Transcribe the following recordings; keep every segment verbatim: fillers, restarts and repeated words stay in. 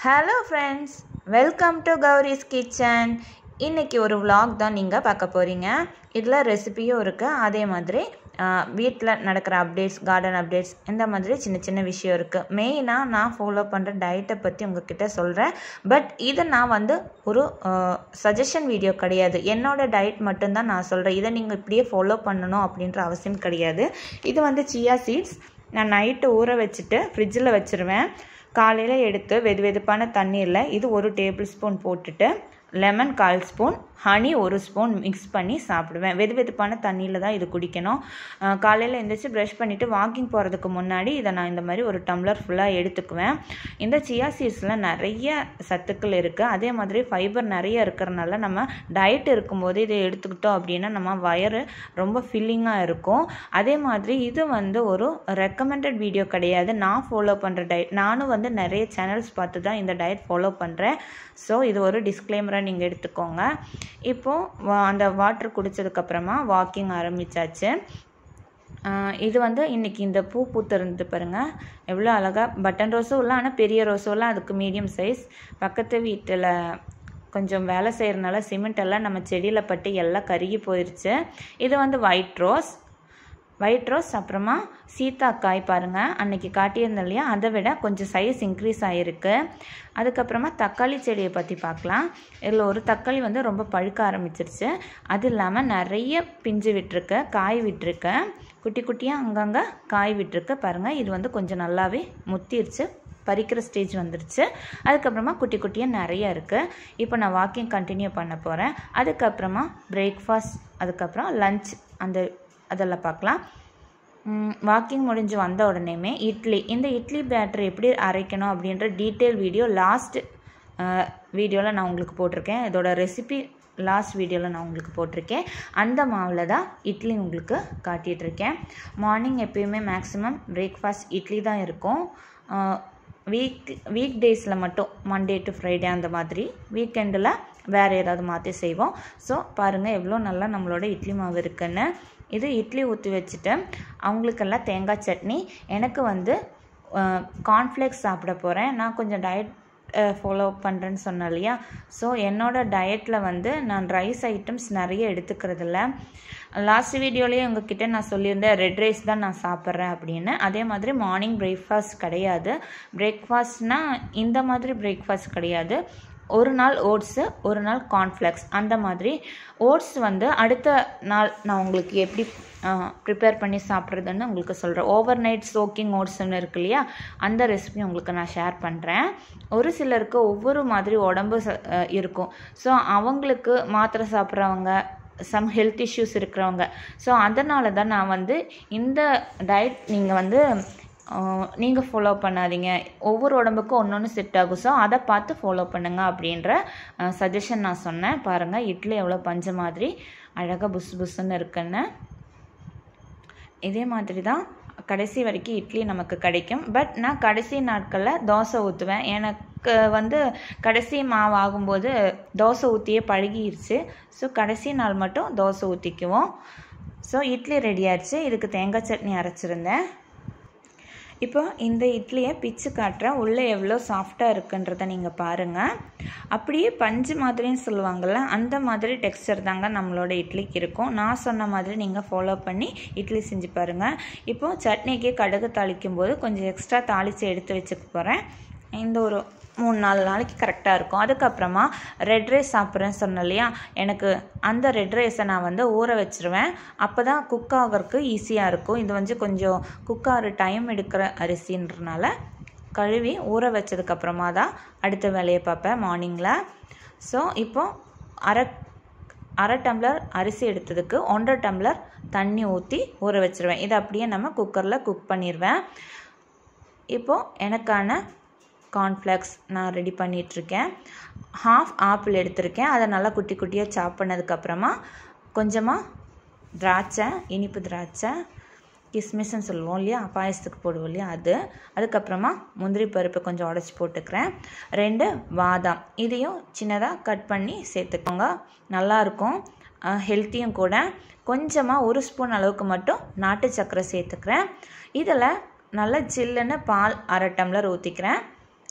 Hello friends, welcome to GOURI'S kitchen. இன்னைக்கு ஒரு vlog தான் நீங்க பார்க்க போறீங்க. இதுல ரெசிபியும் இருக்கு. அதே மாதிரி வீட்ல நடக்கிற அப்டேட்ஸ், கார்டன் அப்டேட்ஸ் இந்த மாதிரி சின்ன சின்ன விஷயம் இருக்கு. மெயினா நான் ஃபாலோ பண்ற டயட்டை பத்தி உங்ககிட்ட சொல்றேன். பட் இத நான் வந்து ஒரு சஜஷன் வீடியோ கிடையாது. என்னோட டயட் மட்டும் தான் நான் சொல்றேன். இத நீங்க இப்படியே ஃபாலோ பண்ணனும் அப்படின்ற அவசியம் கிடையாது. இது வந்து chia seeds. நான் நைட் ஊற வச்சிட்டு ஃப்ரிட்ஜ்ல வச்சிருவேன். காலையில எடுத்து வெது வெதுப்பான தண்ணீர்ல இது ஒரு டேபிள் ஸ்பூன் போட்டுட்டு லெமன் கால் ஸ்பூன் ஹனி ஒரு ஸ்பூன் மிக்ஸ் பண்ணி சாப்பிடுவேன். வெது வெதுப்பான தண்ணியில் தான் இது குடிக்கணும். காலையில் எழுந்திரிச்சு ப்ரஷ் பண்ணிவிட்டு வாக்கிங் போகிறதுக்கு முன்னாடி இதை நான் இந்த மாதிரி ஒரு டம்ளர் ஃபுல்லாக எடுத்துக்குவேன். இந்த chia seedsல நிறைய சத்துக்கள் இருக்குது. அதே மாதிரி ஃபைபர் நிறைய இருக்கிறனால நம்ம டயட் இருக்கும்போது இதை எடுத்துக்கிட்டோம் அப்படின்னா நம்ம வயிறு ரொம்ப ஃபில்லிங்காக இருக்கும். அதே மாதிரி இது வந்து ஒரு ரெக்கமெண்டட் வீடியோ கிடையாது. நான் ஃபாலோ பண்ணுற டயட். நானும் வந்து நிறைய சேனல்ஸ் பார்த்து தான் இந்த டயட் ஃபாலோ பண்ணுறேன். ஸோ இது ஒரு டிஸ்க்ளைமராக நீங்கள் எடுத்துக்கோங்க. இப்போது அந்த வாட்டர் குடித்ததுக்கப்புறமா வாக்கிங் ஆரம்பித்தாச்சு. இது வந்து இன்றைக்கி இந்த பூ பூத்திருந்து பாருங்கள், எவ்வளோ அழகாக பட்டன் ரோஸும் இல்லை, ஆனால் பெரிய ரோஸும் இல்லை, அதுக்கு மீடியம் சைஸ். பக்கத்து வீட்டில் கொஞ்சம் வேலை செய்கிறனால சிமெண்ட் எல்லாம் நம்ம செடியில் பட்டு எல்லாம் கருகி போயிடுச்சு. இது வந்து ஒயிட் ரோஸ் ஒயிட் ரோஸ் அப்புறமா சீத்தாக்காய் பாருங்கள், அன்றைக்கி காட்டியிருந்தேன் இல்லையா, அதை விட கொஞ்சம் சைஸ் இன்க்ரீஸ் ஆகிருக்கு. அதுக்கப்புறமா தக்காளி செடியை பற்றி பார்க்கலாம். இதில் ஒரு தக்காளி வந்து ரொம்ப பழுக்க ஆரம்பிச்சிருச்சு. அது இல்லாமல் நிறைய பிஞ்சு விட்டுருக்கு, காய் விட்டுருக்கு, குட்டி குட்டியாக அங்கங்கே காய் விட்டுருக்கு பாருங்கள். இது வந்து கொஞ்சம் நல்லாவே முத்திருச்சு, பறிக்கிற ஸ்டேஜ் வந்துருச்சு. அதுக்கப்புறமா குட்டி குட்டியாக நிறைய இருக்குது. இப்போ நான் வாக்கிங் கண்டினியூ பண்ண போகிறேன். அதுக்கப்புறமா பிரேக்ஃபாஸ்ட், அதுக்கப்புறம் லஞ்ச், அந்த அதெல்லாம் பார்க்கலாம். வாக்கிங் முடிஞ்சு வந்த உடனேமே இட்லி, இந்த இட்லி பேட்டர் எப்படி அரைக்கணும் அப்படின்ற டீட்டெயில் வீடியோ லாஸ்ட் வீடியோவில் நான் உங்களுக்கு போட்டிருக்கேன். இதோட ரெசிபி லாஸ்ட் வீடியோவில் நான் உங்களுக்கு போட்டிருக்கேன். அந்த மாவில் தான் இட்லி உங்களுக்கு காட்டிகிட்ருக்கேன். மார்னிங் எப்பயுமே மேக்ஸிமம் பிரேக்ஃபாஸ்ட் இட்லி தான் இருக்கும். வீக் வீக் டேஸில் மட்டும் மண்டே டு ஃப்ரைடே அந்த மாதிரி, வீக்கெண்டில் வேறு ஏதாவது மாற்றி செய்வோம். ஸோ பாருங்கள் எவ்வளோ நல்லா நம்மளோட இட்லி மாவு இருக்குன்னு. இது இட்லி ஊற்றி வச்சுட்டு அவங்களுக்கெல்லாம் தேங்காய் சட்னி, எனக்கு வந்து கார்ன்ஃப்ளேக்ஸ் சாப்பிட போகிறேன். நான் கொஞ்சம் டயட் ஃபாலோ பண்ணுறேன்னு சொன்னேன் இல்லையா. ஸோ என்னோடய டயட்டில் வந்து நான் ரைஸ் ஐட்டம்ஸ் நிறைய எடுத்துக்கிறதில்ல. லாஸ்ட் வீடியோலேயே உங்ககிட்ட நான் சொல்லியிருந்தேன் ரெட் ரைஸ் தான் நான் சாப்பிட்றேன் அப்படின்னு. அதே மாதிரி மார்னிங் பிரேக்ஃபாஸ்ட் கிடையாது. பிரேக்ஃபாஸ்ட்னால் இந்த மாதிரி பிரேக்ஃபாஸ்ட் கிடையாது. ஒரு நாள் ஓட்ஸு, ஒரு நாள் கார்ன்ஃப்ளேக்ஸ், அந்த மாதிரி. ஓட்ஸ் வந்து அடுத்த நாள் நான் உங்களுக்கு எப்படி ப்ரிப்பேர் பண்ணி சாப்பிட்றதுன்னு உங்களுக்கு சொல்கிறேன். ஓவர் நைட் சோக்கிங் ஓட்ஸ்ன்னு இருக்கு இல்லையா, அந்த ரெசிபி உங்களுக்கு நான் ஷேர் பண்ணுறேன். ஒரு சிலருக்கு ஒவ்வொரு மாதிரி உடம்பு இருக்கும். ஸோ அவங்களுக்கு மாத்திரை சாப்பிட்றவங்க, சம் ஹெல்த் இஷ்யூஸ் இருக்கிறவங்க, ஸோ அதனால தான் நான் வந்து இந்த டயட் நீங்கள் வந்து நீங்கள் ஃபாலோ பண்ணாதீங்க. ஒவ்வொரு உடம்புக்கும் ஒன்று ஒன்று செட் ஆகும். ஸோ அதை பார்த்து ஃபாலோ பண்ணுங்க அப்படின்ற சஜஷன் நான் சொன்னேன். பாருங்கள் இட்லி எவ்வளோ பஞ்சு மாதிரி அழகாக புஸ் புஸ்ன்னு இருக்குன்னு. இதே மாதிரி தான் கடைசி வரைக்கும் இட்லி நமக்கு கிடைக்கும். பட் நான் கடைசி நாட்களில் தோசை ஊற்றுவேன். எனக்கு வந்து கடைசி மாவு ஆகும்போது தோசை ஊற்றியே பழகிருச்சு. ஸோ கடைசி நாள் மட்டும் தோசை ஊற்றிக்குவோம். ஸோ இட்லி ரெடி ஆயிடுச்சு. இதுக்கு தேங்காய் சட்னி அரைச்சிருந்தேன். இப்போ இந்த இட்லியை பிச்சு காட்டுறேன், உள்ளே எவ்வளோ சாஃப்டாக இருக்குன்றதை நீங்கள் பாருங்கள். அப்படியே பஞ்சு மாதிரின்னு சொல்லுவாங்கள்ல, அந்த மாதிரி டெக்ஸ்சர் தாங்க நம்மளோட இட்லிக்கு இருக்கும். நான் சொன்ன மாதிரி நீங்கள் ஃபாலோ பண்ணி இட்லி செஞ்சு பாருங்கள். இப்போது சட்னிக்கு கடுகு தாளிக்கும் போது கொஞ்சம் எக்ஸ்ட்ரா தாளித்து எடுத்து வச்சுக்க போகிறேன். இந்த ஒரு மூணு நாலு நாளைக்கு கரெக்டாக இருக்கும். அதுக்கப்புறமா ரெட் ரைஸ் சாப்பிட்றேன்னு சொன்னேன் இல்லையா, எனக்கு அந்த ரெட் ரைஸை நான் வந்து ஊற வச்சுருவேன். அப்போ தான் குக் ஆகிறதுக்கு ஈஸியாக இருக்கும். இது வந்து கொஞ்சம் குக் ஆகிற டைம் எடுக்கிற அரிசின்றனால கழுவி ஊற வச்சதுக்கப்புறமா தான் அடுத்த வேலையை பார்ப்பேன் மார்னிங்கில். ஸோ இப்போது அரை அரை டம்ளர் அரிசி எடுத்ததுக்கு ஒன்றரை டம்ளர் தண்ணி ஊற்றி ஊற வச்சுருவேன். இதை அப்படியே நம்ம குக்கரில் குக் பண்ணிடுவேன். இப்போது எனக்கான கார்ன்ஃப்ளேக்ஸ் நான் ரெடி பண்ணிகிட்ருக்கேன். ஹாஃப் ஆப்பிள் எடுத்திருக்கேன். அதை நல்லா குட்டி குட்டியாக சாப் பண்ணதுக்கப்புறமா கொஞ்சமாக திராட்சை, இனிப்பு திராட்சை, கிஸ்மிஸ்ன்னு சொல்லுவோம் இல்லையா, பாயசத்துக்கு போடுவோம் இல்லையா, அது. அதுக்கப்புறமா முந்திரி பருப்பு கொஞ்சம் உடச்சி போட்டுக்கிறேன். ரெண்டு பாதாம், இதையும் சின்னதாக கட் பண்ணி சேர்த்துக்கோங்க, நல்லாயிருக்கும், ஹெல்த்தியும் கூட. கொஞ்சமாக ஒரு ஸ்பூன் அளவுக்கு மட்டும் நாட்டு சர்க்கரை சேர்த்துக்கிறேன். இதில் நல்லா ஜில்லுன்னு பால் அரை டம்ளர் ஊற்றிக்கிறேன்.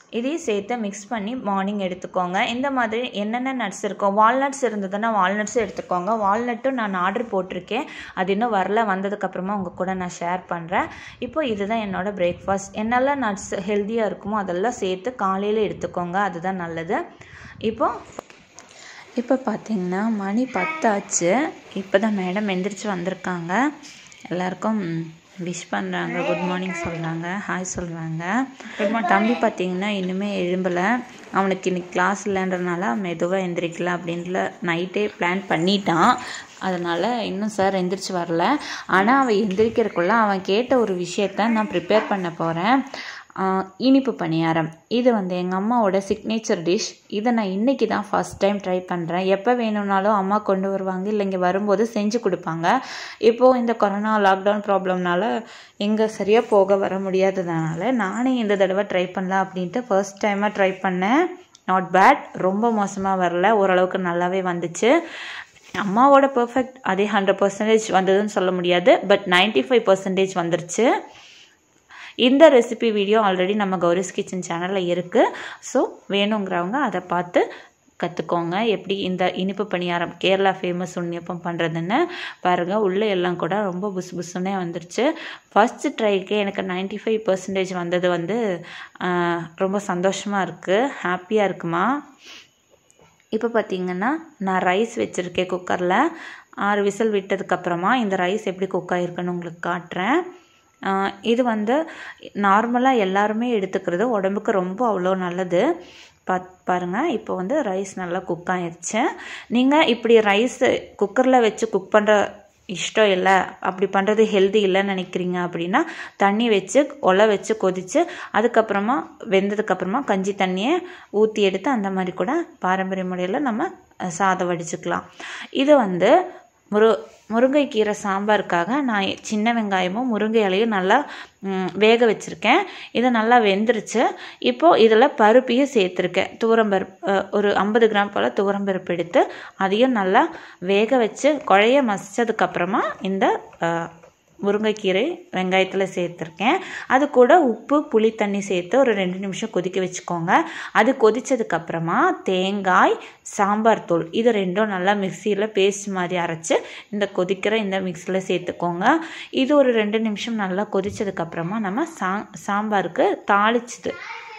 இதையும் சேர்த்து மிக்ஸ் பண்ணி மார்னிங் எடுத்துக்கோங்க. இந்த மாதிரி என்னென்ன நட்ஸ் இருக்கோ, வால்நட்ஸ் இருந்ததுன்னா வால்நட்ஸும் எடுத்துக்கோங்க. வால்நட்டும் நான் ஆர்டர் போட்டிருக்கேன், அது இன்னும் வரல, வந்ததுக்கப்புறமா உங்கள் கூட நான் ஷேர் பண்ணுறேன். இப்போ இதுதான் என்னோடய பிரேக்ஃபாஸ்ட். என்னெல்லாம் நட்ஸ் ஹெல்த்தியாக இருக்குமோ அதெல்லாம் சேர்த்து காலையில் எடுத்துக்கோங்க, அதுதான் நல்லது. இப்போ இப்போ பார்த்திங்கன்னா மணி பத்தாச்சு. இப்போ தான் மேடம் எந்திரிச்சு வந்திருக்காங்க. எல்லாருக்கும் விஷ் பண்ணுறாங்க, குட் மார்னிங் சொல்கிறாங்க, ஹாய் சொல்கிறாங்க. Good morning. தம்பி பார்த்திங்கன்னா இன்னுமே எழும்பலை. அவனுக்கு இன்றைக்கி கிளாஸ் இல்லைன்றனால மெதுவாக எந்திரிக்கலாம் அப்படின்ட்டு நைட்டே பிளான் பண்ணிட்டான். அதனால் இன்னும் சார் எந்திரிச்சு வரல. ஆனால் அவன் எந்திரிக்கிறதுக்குள்ள அவன் கேட்ட ஒரு விஷயத்த நான் ப்ரிப்பேர் பண்ண போகிறேன். இனிப்பு பணியாரம். இது வந்து எங்கள் அம்மாவோட சிக்னேச்சர் டிஷ். இதை நான் இன்றைக்கி தான் ஃபஸ்ட் டைம் ட்ரை பண்ணுறேன். எப்போ வேணும்னாலும் அம்மா கொண்டு வருவாங்க, இல்லை இங்கே வரும்போது செஞ்சு கொடுப்பாங்க. இப்போது இந்த கொரோனா லாக்டவுன் ப்ராப்ளம்னால எங்கே சரியாக போக வர முடியாததுனால நானே இந்த தடவை ட்ரை பண்ணலாம் அப்படின்ட்டு ஃபர்ஸ்ட் டைமாக ட்ரை பண்ணேன். நாட் பேட், ரொம்ப மோசமாக வரல, ஓரளவுக்கு நல்லாவே வந்துச்சு. அம்மாவோட பர்ஃபெக்ட் அதே ஹண்ட்ரட் பர்சன்டேஜ் வந்ததுன்னு சொல்ல முடியாது, பட் நைன்டி ஃபைவ் பர்சன்டேஜ் வந்துருச்சு. இந்த ரெசிபி வீடியோ ஆல்ரெடி நம்ம கௌரிஸ் கிச்சன் சேனலில் இருக்குது. ஸோ வேணுங்கிறவங்க அதை பார்த்து கற்றுக்கோங்க, எப்படி இந்த இனிப்பு பணியாரம் கேரளா ஃபேமஸ் உன்னியப்பம் பண்ணுறதுன்னு பாருங்கள். உள்ளே எல்லாம் கூட ரொம்ப புஸ் புஸ்ஸுன்னே வந்துருச்சு. ஃபஸ்ட்டு ட்ரைக்கே எனக்கு நைன்டி ஃபைவ் பர்சன்டேஜ் வந்தது வந்து ரொம்ப சந்தோஷமாக இருக்குது, ஹாப்பியாக இருக்குமா. இப்போ பார்த்திங்கன்னா நான் ரைஸ் வச்சுருக்கேன் குக்கரில். ஆறு விசில் விட்டதுக்கப்புறமா இந்த ரைஸ் எப்படி குக் ஆகிருக்குன்னு உங்களுக்கு காட்டுறேன். இது வந்து நார்மலாக எல்லாருமே எடுத்துக்கிறது, உடம்புக்கு ரொம்ப அவ்வளோ நல்லது. பாத் பாருங்கள் இப்போ வந்து ரைஸ் நல்லா குக் ஆகிடுச்சு. நீங்கள் இப்படி ரைஸ் குக்கரில் வச்சு குக் பண்ணுற இஷ்டம் இல்லை, அப்படி பண்ணுறது ஹெல்தி இல்லைன்னு நினைக்கிறீங்க அப்படின்னா தண்ணி வச்சு ஒலை வச்சு கொதித்து அதுக்கப்புறமா வெந்ததுக்கப்புறமா கஞ்சி தண்ணியை ஊற்றி எடுத்து அந்த மாதிரி கூட பாரம்பரிய முறையில் நம்ம சாதம் வடிச்சுக்கலாம். இது வந்து முரு முருங்கைக்கீரை சாம்பாருக்காக நான் சின்ன வெங்காயமும் முருங்கை இலையும் நல்லா வேக வச்சுருக்கேன். இது நல்லா வெந்துருச்சு. இப்போது இதில் பருப்பையும் சேர்த்துருக்கேன். துவரம்பருப்பு ஒரு ஐம்பது கிராம் போல் துவரம்பருப்பு எடுத்து அதையும் நல்லா வேக வச்சு குழைய மசித்ததுக்கப்புறமா இந்த முருங்கைக்கீரை வெங்காயத்தில் சேர்த்துருக்கேன். அது கூட உப்பு புளி தண்ணி சேர்த்து ஒரு ரெண்டு நிமிஷம் கொதிக்க வச்சுக்கோங்க. அது கொதித்ததுக்கப்புறமா தேங்காய் சாம்பார் தூள் இது ரெண்டும் நல்லா மிக்சியில் பேஸ்ட் மாதிரி அரைச்சி இந்த கொதிக்கிற இந்த மிக்ஸியில் சேர்த்துக்கோங்க. இது ஒரு ரெண்டு நிமிஷம் நல்லா கொதித்ததுக்கப்புறமா நம்ம சா சாம்பாருக்கு தாளிச்சுது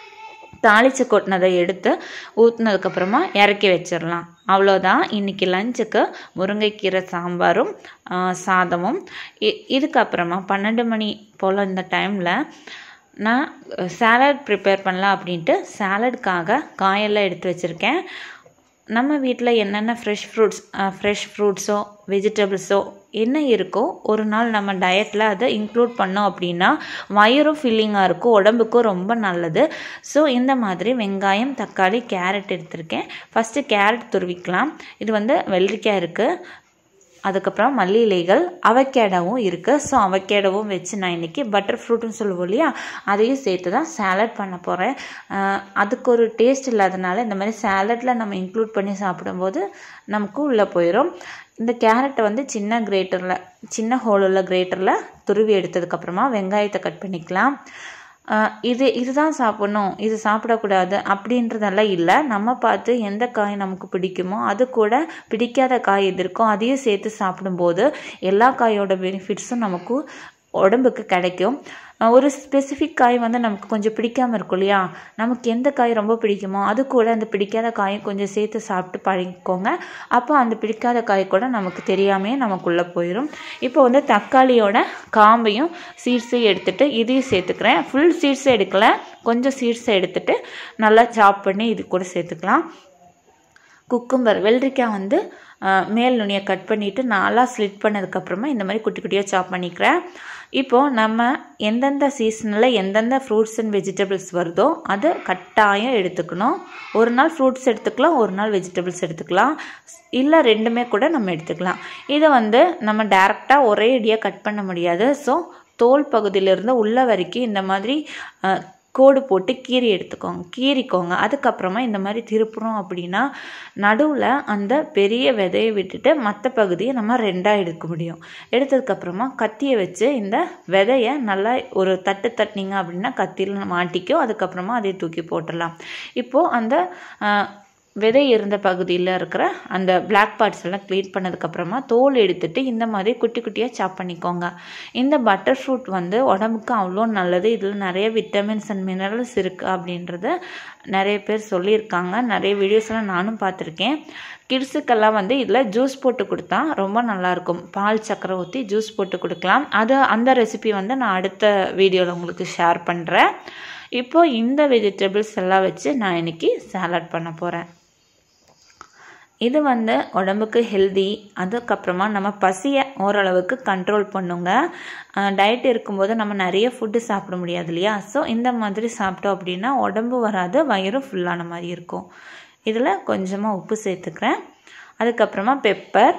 தாளித்து கொட்டினதை எடுத்து ஊற்றினதுக்கப்புறமா இறக்கி வச்சிடலாம். அவ்வளோதான் இன்றைக்கி லஞ்சுக்கு முருங்கைக்கீரை சாம்பாரும் சாதமும். இதுக்கப்புறமா பன்னெண்டு மணி போல் இந்த டைமில் நான் சாலட் ப்ரிப்பேர் பண்ணலாம் அப்படின்ட்டு சாலடுக்காக காயெல்லாம் எடுத்து வச்சுருக்கேன். நம்ம வீட்டில் என்னென்ன ஃப்ரெஷ் ஃப்ரூட்ஸ் ஃப்ரெஷ் ஃப்ரூட்ஸோ வெஜிடபிள்ஸோ என்ன இருக்கோ ஒரு நாள் நம்ம டயட்டில் அதை இன்க்ளூட் பண்ணோம் அப்படின்னா வயிறும் ஃபில்லிங்காக இருக்கும், உடம்புக்கும் ரொம்ப நல்லது. ஸோ இந்த மாதிரி வெங்காயம் தக்காளி கேரட் எடுத்திருக்கேன். ஃபஸ்ட்டு கேரட் துருவிக்கலாம். இது வந்து வெள்ளரிக்காய் இருக்குது, அதுக்கப்புறம் மல்லி இலைகள், அவகேடோவும் இருக்குது. ஸோ அவகேடோவும் வச்சு நான் இன்றைக்கி பட்டர் ஃப்ரூட்டுன்னு சொல்லுவோம் இல்லையா, அதையும் சேர்த்து தான் சாலட் பண்ண போகிறேன். அதுக்கு ஒரு டேஸ்ட் இல்லாதனால இந்த மாதிரி சாலட்டில் நம்ம இன்க்ளூட் பண்ணி சாப்பிடும்போது நமக்கு உள்ளே போயிடும். இந்த கேரட்டை வந்து சின்ன கிரேட்டரில் சின்ன ஹோல் உள்ள கிரேட்டரில் துருவி எடுத்ததுக்கப்புறமா வெங்காயத்தை கட் பண்ணிக்கலாம். இது இதுதான் சாப்பிட்ணும் இது சாப்பிடக்கூடாது அப்படின்றதெல்லாம் இல்லை. நம்ம பார்த்து எந்த காய் நமக்கு பிடிக்குமோ அது கூட பிடிக்காத காய் எது இருக்கோ அதையும் சேர்த்து சாப்பிடும்போது எல்லா காயோட பெனிஃபிட்ஸும் நமக்கு உடம்புக்கு கிடைக்கும். ஒரு ஸ்பெசிஃபிக் காய் வந்து நமக்கு கொஞ்சம் பிடிக்காமல் இருக்கும் இல்லையா, நமக்கு எந்த காய் ரொம்ப பிடிக்குமோ அது கூட அந்த பிடிக்காத காயை கொஞ்சம் சேர்த்து சாப்பிட்டு பழகிக்கோங்க. அப்போ அந்த பிடிக்காத காய் கூட நமக்கு தெரியாமே நமக்குள்ளே போயிடும். இப்போ வந்து தக்காளியோட காம்பையும் சீட்ஸையும் எடுத்துகிட்டு இதையும் சேர்த்துக்கிறேன். ஃபுல் சீட்ஸை எடுக்கலை, கொஞ்சம் சீட்ஸை எடுத்துகிட்டு நல்லா சாப் பண்ணி இது கூட சேர்த்துக்கலாம். குக்கும்பர் வெள்ளரிக்காய் வந்து மேல் நுனியை கட் பண்ணிவிட்டு நாலாக ஸ்லிட் பண்ணதுக்கப்புறமா இந்த மாதிரி குட்டி குட்டியாக சாப் பண்ணிக்கிறேன். இப்போது நம்ம எந்தெந்த சீசனில் எந்தெந்த ஃப்ரூட்ஸ் அண்ட் வெஜிடபிள்ஸ் வருதோ அதை கட்டாயம் எடுத்துக்கணும். ஒரு நாள் ஃப்ரூட்ஸ் எடுத்துக்கலாம், ஒரு நாள் வெஜிடபிள்ஸ் எடுத்துக்கலாம், இல்லை ரெண்டுமே கூட நம்ம எடுத்துக்கலாம். இதை வந்து நம்ம டேரெக்டாக ஒரே அடியாக கட் பண்ண முடியாது. ஸோ தோல் பகுதியிலிருந்து உள்ள வரைக்கும் இந்த மாதிரி கோடு போட்டு கீறி எடுத்துக்கோங்க கீறிக்கோங்க அதுக்கப்புறமா இந்த மாதிரி திருப்புறோம் அப்படின்னா நடுவில் அந்த பெரிய விதையை விட்டுட்டு மற்ற பகுதியை நம்ம ரெண்டாக எடுக்க முடியும். எடுத்ததுக்கப்புறமா கத்தியை வச்சு இந்த விதையை நல்லா ஒரு தட்டு தட்டினீங்க அப்படின்னா கத்தியில் மாட்டிக்கும். அதுக்கப்புறமா அதை தூக்கி போட்டுடலாம். இப்போது அந்த விதை இருந்த பகுதியில் இருக்கிற அந்த பிளாக் பார்ட்ஸ் எல்லாம் க்ளீன் பண்ணதுக்கப்புறமா தோல் எடுத்துட்டு இந்த மாதிரி குட்டி குட்டியாக சாப் பண்ணிக்கோங்க. இந்த பட்டர் ஃப்ரூட் வந்து உடம்புக்கு அவ்வளோ நல்லது. இதில் நிறைய விட்டமின்ஸ் அண்ட் மினரல்ஸ் இருக்குது அப்படின்றத நிறைய பேர் சொல்லியிருக்காங்க. நிறைய வீடியோஸ்லாம் நானும் பார்த்துருக்கேன். கிட்ஸுக்கெல்லாம் வந்து இதில் ஜூஸ் போட்டு கொடுத்தா ரொம்ப நல்லாயிருக்கும். பால் சக்கரை ஊற்றி ஜூஸ் போட்டு கொடுக்கலாம். அது அந்த ரெசிபி வந்து நான் அடுத்த வீடியோவில் உங்களுக்கு ஷேர் பண்ணுறேன். இப்போது இந்த வெஜிடபிள்ஸ் எல்லாம் வச்சு நான் இன்றைக்கி சாலட் பண்ண போகிறேன். இது வந்து உடம்புக்கு ஹெல்தி. அதுக்கப்புறமா நம்ம பசியை ஓரளவுக்கு கண்ட்ரோல் பண்ணுங்க. டயட் இருக்கும்போது நம்ம நிறைய ஃபுட்டு சாப்பிட முடியாது இல்லையா? ஸோ இந்த மாதிரி சாப்பிட்டோம் அப்படின்னா உடம்பு வராது, வயிறு ஃபுல்லான மாதிரி இருக்கும். இதில் கொஞ்சமாக உப்பு சேர்த்துக்கிறேன். அதுக்கப்புறமா பெப்பர்.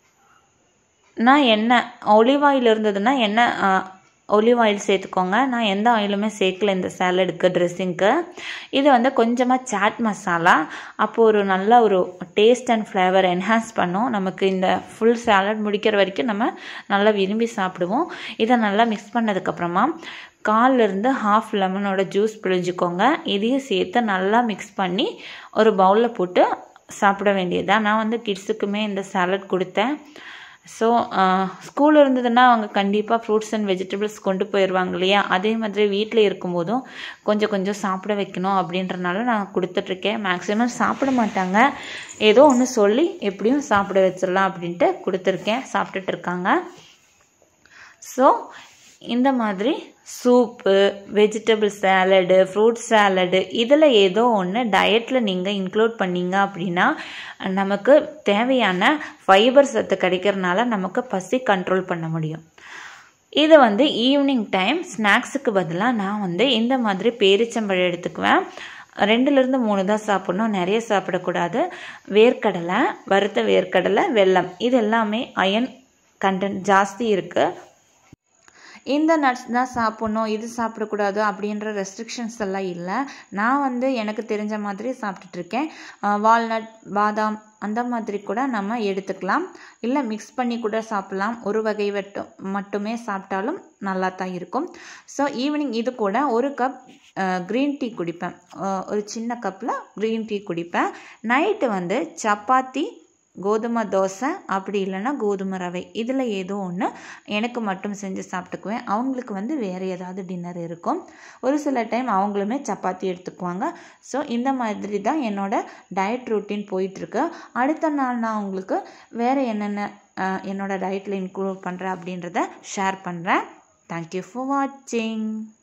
நான் எண்ணெய் ஒலிவ் ஆயில் இருந்ததுன்னா எண்ணெய் ஒலிவ் ஆயில் சேர்த்துக்கோங்க. நான் எந்த ஆயிலுமே சேர்க்கல இந்த சாலடுக்கு, ட்ரெஸ்ஸிங்க்கு. இது வந்து கொஞ்சமாக சாட் மசாலா. அப்போது ஒரு நல்ல ஒரு டேஸ்ட் அண்ட் ஃப்ளேவர் என்ஹான்ஸ் பண்ணும். நமக்கு இந்த ஃபுல் சாலட் முடிக்கிற வரைக்கும் நம்ம நல்லா விரும்பி சாப்பிடுவோம். இதை நல்லா மிக்ஸ் பண்ணதுக்கப்புறமா கால்லேருந்து ஹாஃப் லெமனோட ஜூஸ் பிழிஞ்சிக்கோங்க. இதையும் சேர்த்து நல்லா மிக்ஸ் பண்ணி ஒரு பவுலில் போட்டு சாப்பிட வேண்டியதுதான். நான் வந்து கிட்ஸுக்குமே இந்த சாலட் கொடுத்தேன். ஸோ ஸ்கூல் இருந்ததுன்னா அவங்க கண்டிப்பாக ஃப்ரூட்ஸ் அண்ட் வெஜிடபிள்ஸ் கொண்டு போயிடுவாங்க இல்லையா? அதே மாதிரி வீட்டில் இருக்கும்போதும் கொஞ்சம் கொஞ்சம் சாப்பிட வைக்கணும் அப்படின்றனால நான் கொடுத்துட்ருக்கேன். மேக்ஸிமம் சாப்பிட மாட்டாங்க. ஏதோ ஒன்று சொல்லி எப்படியும் சாப்பிட வச்சிடலாம் அப்படின்ட்டு கொடுத்துருக்கேன். சாப்பிட்டுட்டு இருக்காங்க. ஸோ இந்த மாதிரி soup, vegetable salad, fruit salad இதில் ஏதோ ஒன்று டயட்டில் நீங்கள் இன்க்ளூட் பண்ணிங்க அப்படின்னா நமக்கு தேவையான ஃபைபர் சத்து கிடைக்கிறதுனால நமக்கு பசி கண்ட்ரோல் பண்ண முடியும். இதை வந்து ஈவினிங் டைம் ஸ்நாக்ஸுக்கு பதிலாக நான் வந்து இந்த மாதிரி பேரிச்சம்பழம் எடுத்துக்குவேன். ரெண்டுலேருந்து மூணு தான் சாப்பிட்ணும், நிறைய சாப்பிடக்கூடாது. வேர்க்கடலை, வறுத்த வேர்க்கடலை, வெல்லம் இது எல்லாமே அயன் கண்டென்ட் ஜாஸ்தி இருக்குது. இந்த நட்ஸ் தான் சாப்பிட்ணும், இது சாப்பிடக்கூடாது அப்படின்ற ரெஸ்ட்ரிக்ஷன்ஸ் எல்லாம் இல்லை. நான் வந்து எனக்கு தெரிஞ்ச மாதிரி சாப்பிட்டுட்ருக்கேன். வால்நட், பாதாம் அந்த மாதிரி கூட நம்ம எடுத்துக்கலாம். இல்லை மிக்ஸ் பண்ணி கூட சாப்பிட்லாம். ஒரு வகை மட்டும் மட்டுமே சாப்பிட்டாலும் நல்லா தான் இருக்கும். ஸோ ஈவினிங் இது கூட ஒரு கப் க்ரீன் டீ குடிப்பேன். ஒரு சின்ன கப்பில் க்ரீன் டீ குடிப்பேன். நைட்டு வந்து சப்பாத்தி, கோதுமை தோசை, அப்படி இல்லைன்னா கோதுமை ரவை இதில் ஏதோ ஒன்று எனக்கு மட்டும் செஞ்சு சாப்பிட்டுக்குவேன். அவங்களுக்கு வந்து வேறு ஏதாவது டின்னர் இருக்கும். ஒரு சில டைம் அவங்களுமே சப்பாத்தி எடுத்துக்குவாங்க. ஸோ இந்த மாதிரி தான் என்னோடய டயட் ரூட்டீன் போயிட்டுருக்கு. அடுத்த நாள் நான் உங்களுக்கு வேறு என்னென்ன என்னோடய டயட்டில் இன்க்ளூட் பண்ணுறேன் அப்படின்றத ஷேர் பண்ணுறேன். தேங்க்யூ ஃபார் வாட்சிங்.